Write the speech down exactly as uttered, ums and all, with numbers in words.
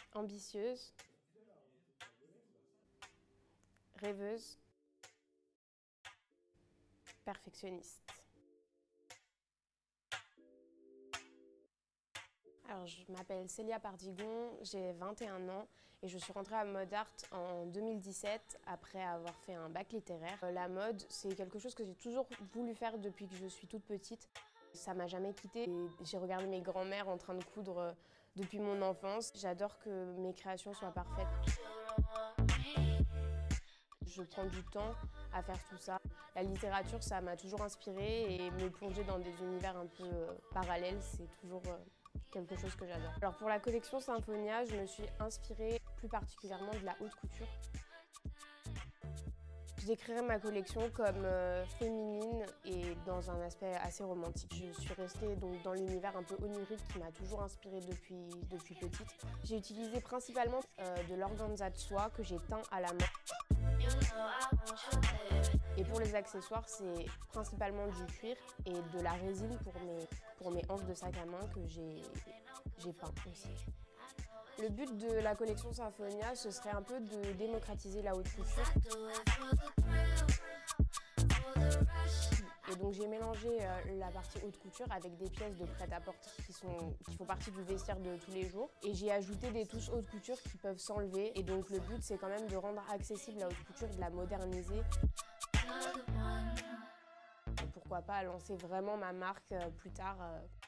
ambitieuse, rêveuse, perfectionniste. Alors, je m'appelle Célia Pardigon, j'ai vingt et un ans et je suis rentrée à Mode Art en deux mille dix-sept après avoir fait un bac littéraire. La mode, c'est quelque chose que j'ai toujours voulu faire depuis que je suis toute petite. Ça m'a jamais quittée. J'ai regardé mes grands-mères en train de coudre depuis mon enfance. J'adore que mes créations soient parfaites. Je prends du temps à faire tout ça. La littérature, ça m'a toujours inspirée et me plonger dans des univers un peu euh, parallèles, c'est toujours euh, quelque chose que j'adore. Alors pour la collection Symphonia, je me suis inspirée plus particulièrement de la haute couture. Je décrirais ma collection comme euh, féminine et dans un aspect assez romantique. Je suis restée donc dans l'univers un peu onirique qui m'a toujours inspirée depuis, depuis petite. J'ai utilisé principalement euh, de l'organza de soie que j'ai teint à la main. Et pour les accessoires, c'est principalement du cuir et de la résine pour mes, pour mes hanches de sac à main que j'ai peint aussi. Le but de la collection Symphonia, ce serait un peu de démocratiser la haute couture. Et donc j'ai mélangé euh, la partie haute couture avec des pièces de prêt-à-porter qui, sont, qui font partie du vestiaire de tous les jours. Et j'ai ajouté des touches haute couture qui peuvent s'enlever. Et donc le but, c'est quand même de rendre accessible la haute couture, de la moderniser. Et pourquoi pas lancer vraiment ma marque euh, plus tard. Euh